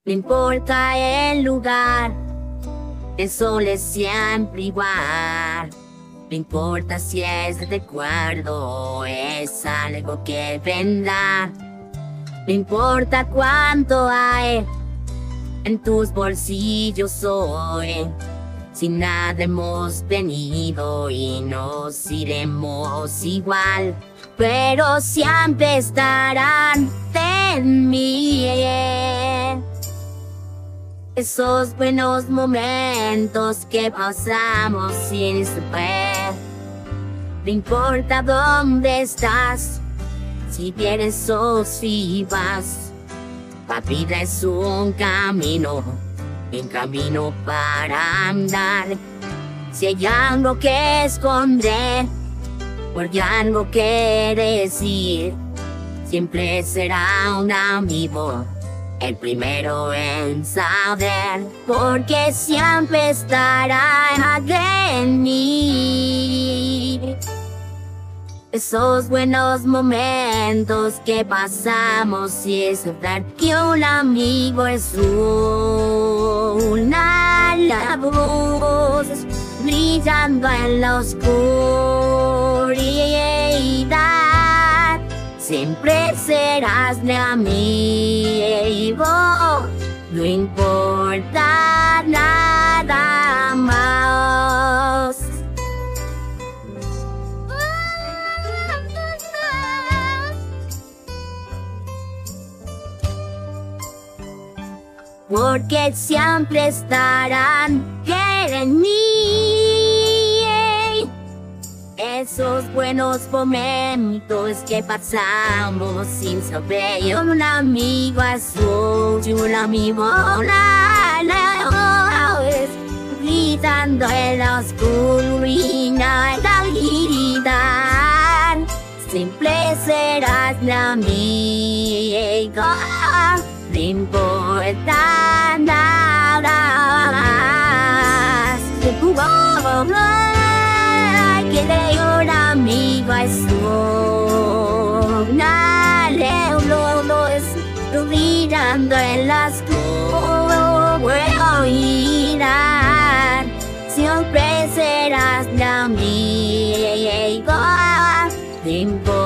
No importa el lugar, el sol es siempre igual. No importa si es de recuerdo o es algo que vendrá. No importa cuánto hay en tus bolsillos hoy. Sin nada hemos venido y nos iremos igual, pero siempre estarán en mí esos buenos momentos que pasamos sin saber. No importa dónde estás, si vienes o si vas, la vida es un camino para andar. Si hay algo que esconder, o hay algo que decir, siempre será un amigo el primero en saber, porque siempre estará en mí esos buenos momentos que pasamos y saber que un amigo es una luz brillando en la oscuridad. Siempre serás mi amigo, no importa nada más. Porque siempre estarán en mí esos buenos momentos que pasamos sin saber. Un amigo azul y un amigo gritando en la oscuridad. Siempre serás mi amigo, no importa nada más. Que de un amigo es una luz brillando en la oscuridad. Siempre serás mi amigo, no importa